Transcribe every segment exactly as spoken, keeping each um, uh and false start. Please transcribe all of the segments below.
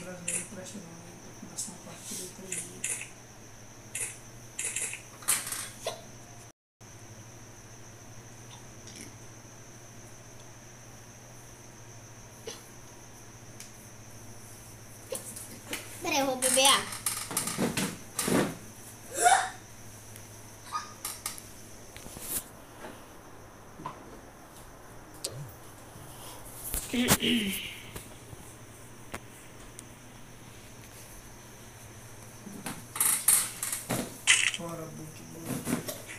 brasileiro não presta não, né? Tem que começar uma partida todo dia. Peraí, eu vou beber água. Fora, book, book.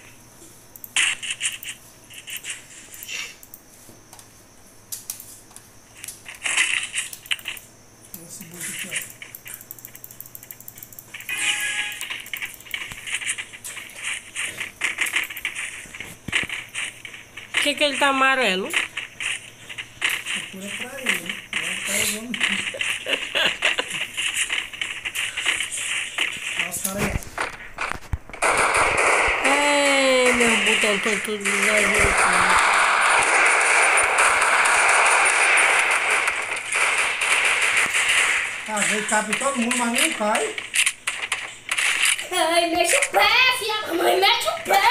Esse book aqui, ó. Por que que ele tá amarelo? Procura pra ele, né? Não tá usando. Olha os caras aí, ó. Ei, meu botão tá tudo desajeitado. Ah, veio cabe todo mundo, mas não cai. Ai, mexe o pé, filha da mãe, mexe o pé!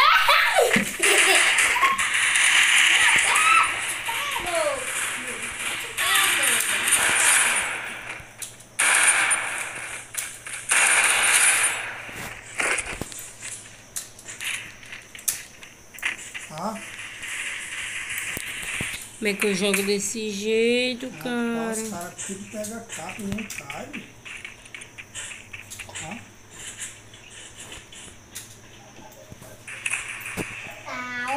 Ó. Como é que eu jogo desse jeito, Rapaz, cara? os caras tudo pega capa e não cai. Ó. Au!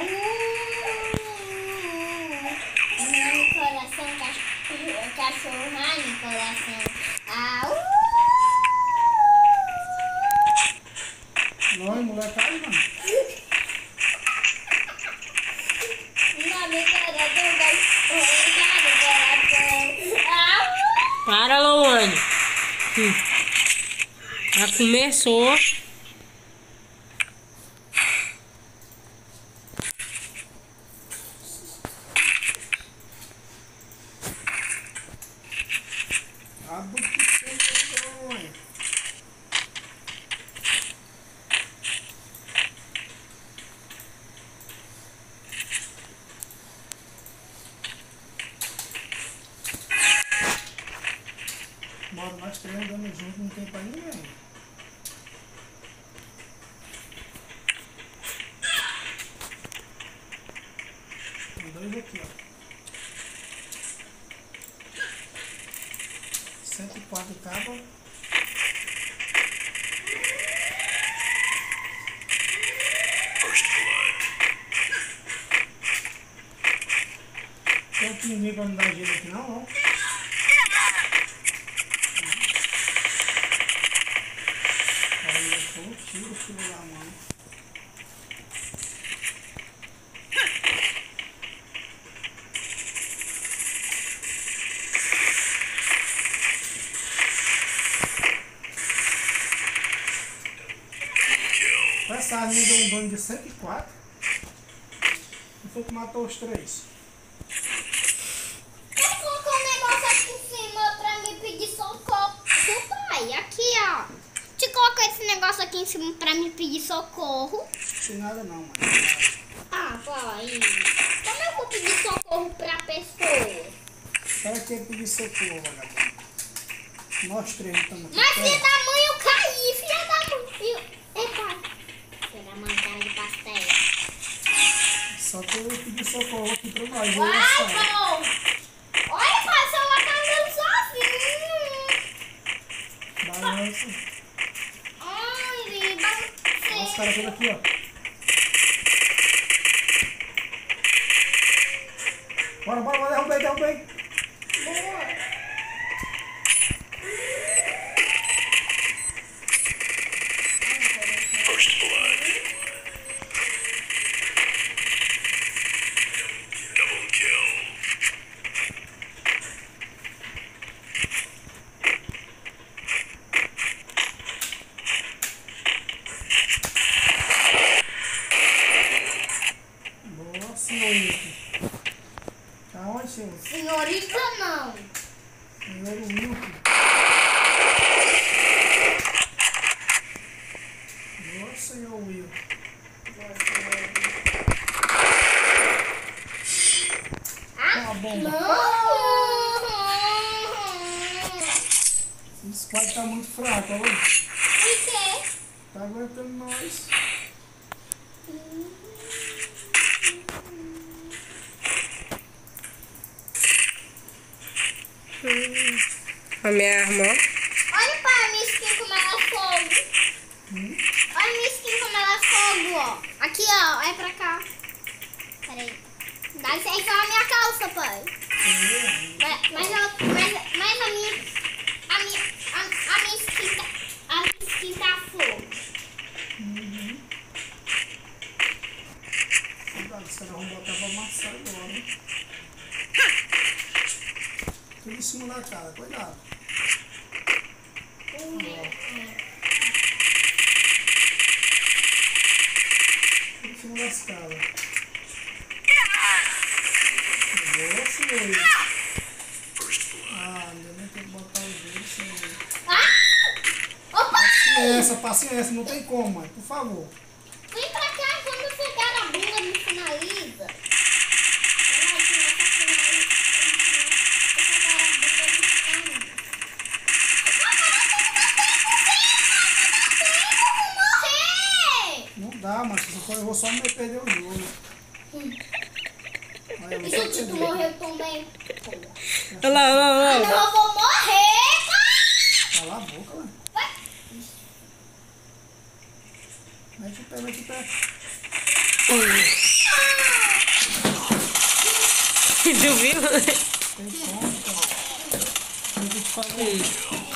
Meu coração, cachorro, cachorro, ai, meu coração. Au! Não, mulher cai, mano. Não, meu coração, cachorro, meu coração. Au! Para, Louane. Hum. Já começou. A book tem vergonha. Bora nós três andando junto, não tem pra ninguém. Tem dois aqui, ó. cento e quatro cabos. Tem que ninguém pra me dar jeito aqui não, não. Aí eu sou um tiro, filho da mãe. Essa arma deu um dano de cento e quatro. E foi que matou os três. Eu coloquei um negócio aqui em cima pra me pedir socorro. Seu pai, aqui, ó. Te colocar esse negócio aqui em cima pra me pedir socorro. Não tem nada não, mano. Ah, pai. Como eu vou pedir socorro pra pessoa? Para que pedir socorro, vagabundo? Nós três estamos aqui. Mas filha perto. da mãe, eu caí, filha da mãe. Eu... Epa. Filha da mãe, cara de pastel. Só que eu pedi socorro aqui pra nós. Eu Ai, saio. pô. Olha, pai, o celular tá andando sozinho. Balança. Ai, Olha os caras tudo aqui, ó. Bora, bora, bora, derrubei, derrubei. Boa. First blood. Double kill. Boa, senhorita. Tá onde, senhor? Senhorita, não. Senhor Wilson. o Will. Ah, Uma bomba. não. Esse squad tá muito fraco, olha. O quê? Tá aguentando nós. A minha arma, Olha para a minha skin como ela é fogo. Hum? Olha a minha skin como ela é fogo, ó. Aqui, ó. É pra cá. Peraí. Dá licença a minha calça, pai. Mas, mas, eu- mas, mas a minha... A minha... A, a minha skin tá... A minha skin tá fogo. Uhum. Cuidado, os caras vão botar pra amassar agora, hein? Tudo em cima da cara, cuidado. Ó. Tudo em cima das caras. Nossa, Luiz. Ah, ainda nem tem que botar o dedo sem ele. Ah! Opa! Paciência, paciência, não tem como, mãe, por favor. Vem pra cá quando pegar a bunda me finaliza. Ai, que não tá finalizando. Vou pegar a bunda me finaliza. Não dá, mas se for, eu vou só me perder o jogo. Olha, eu vou E só se o Tito perder. morreu também? olha lá, olha lá, Ah, olha não, lá. eu vou morrer! Cala a boca, lá. Vai. Mete o pé, mete o pé. Tu viu? Tem como, cara. Tem que te fazer.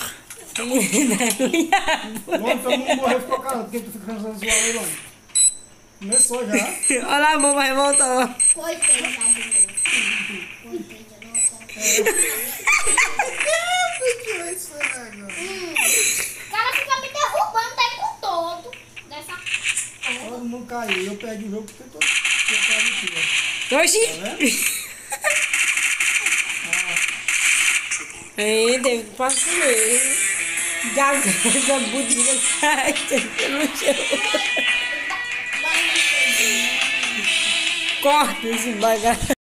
Longe, todo mundo morreu, ficou calado. Por que tu fica cansando zoar aí, Longe? Começou já. Olha lá, a bomba revoltou. Coitei já de novo. Coitei de novo. Que é isso aí, agora? Hum. O cara fica me derrubando o tempo todo. Dessa... Todo mundo caiu. Eu perdi o jogo porque eu tô tô atrás de ti, ó. Oxi! Tá vendo? Aí, teve que passar mesmo. Gagada, budinha, sai, no chão. Corta esse bagaço.